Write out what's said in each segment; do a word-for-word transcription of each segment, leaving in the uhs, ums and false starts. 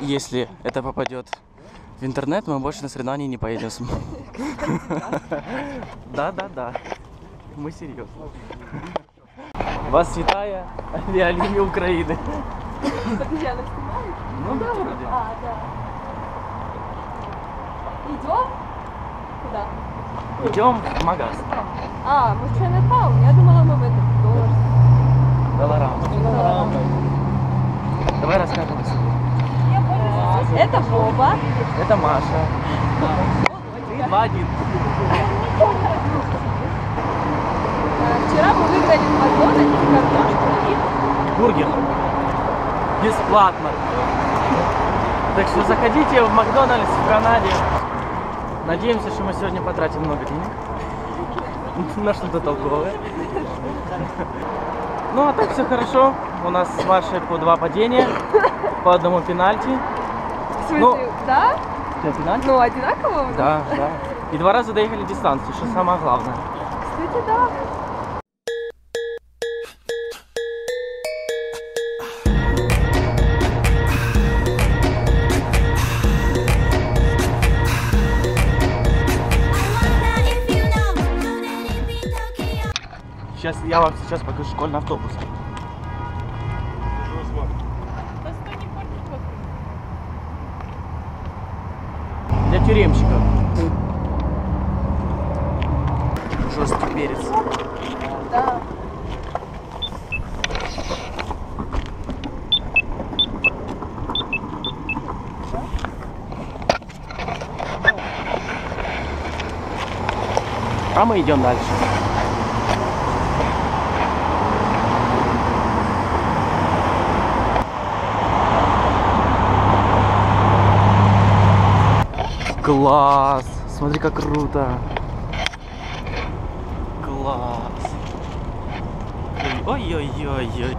если это попадет в интернет, мы больше на соревнования не поедем. Да, да, да. Мы серьезно. Вас вітає авіалінії України. Ну да, вроде. А, да. Идем? Куда? Идем в магаз. А, мы в Чайнатаун. Я думала, мы в этом доллар. Долларам. Давай расскажем о себе. Это Вова. Это Маша. Ты два один. Вчера мы выиграли в Макдональдсе картошку и Бургер. Бесплатно. Так что заходите в Макдональдс в Канаде. Надеемся, что мы сегодня потратим много денег на что-то толковое. Ну а так все хорошо. У нас с Машей по два падения, по одному пенальти. в смысле, Ну, да? Что, пенальти? Ну, одинаково? Да, да. И два раза доехали дистанцию, что самое главное. Кстати, да. Сейчас я вам сейчас покажу школьный автобус. Для тюремщиков. Жесткий перец. Да. А мы идем дальше. Класс! Смотри, как круто! Класс! Ой-ой-ой-ой!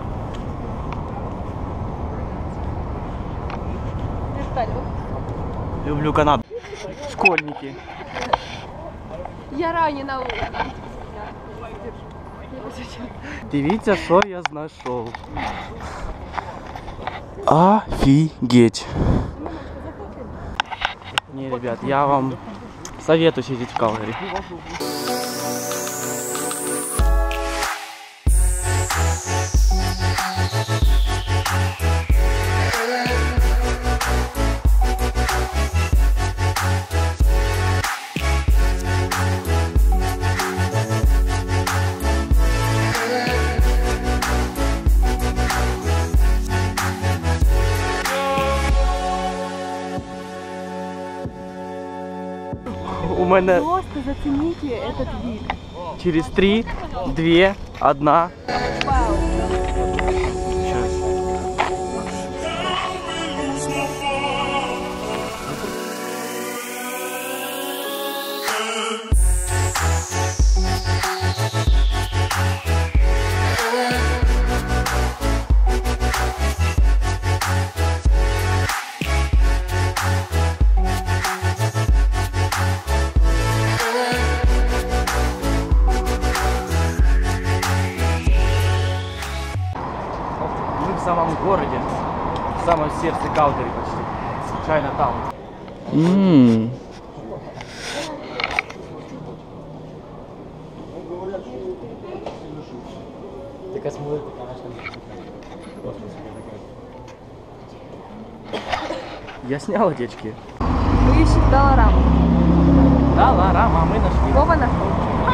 Вертолет. Люблю Канаду. Школьники. Я ранена. Дивіться, що я знайшов. Офигеть! Не, ребят, я вам советую сидеть в Калгари. У мене Просто зацените этот вид. через три, две, одна. Вау. Мы в самом городе, в самом сердце Калгари почти. Чайнатаун. Ммм. Я снял отечки. Мы ищем доллараму. Долларама, а мы нашли. Вова нашел.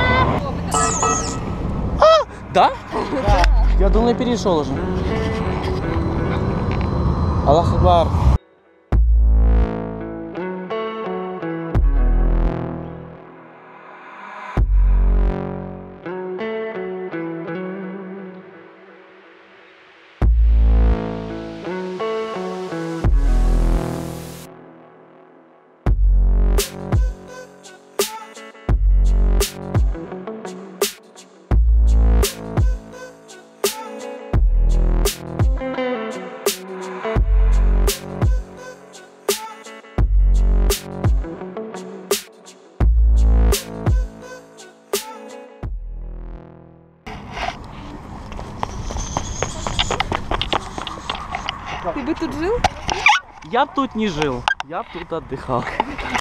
Да? Да. Я думал, я перешел уже. Аллах Акбар. Ты бы тут жил? я б тут не жил, я б тут отдыхал.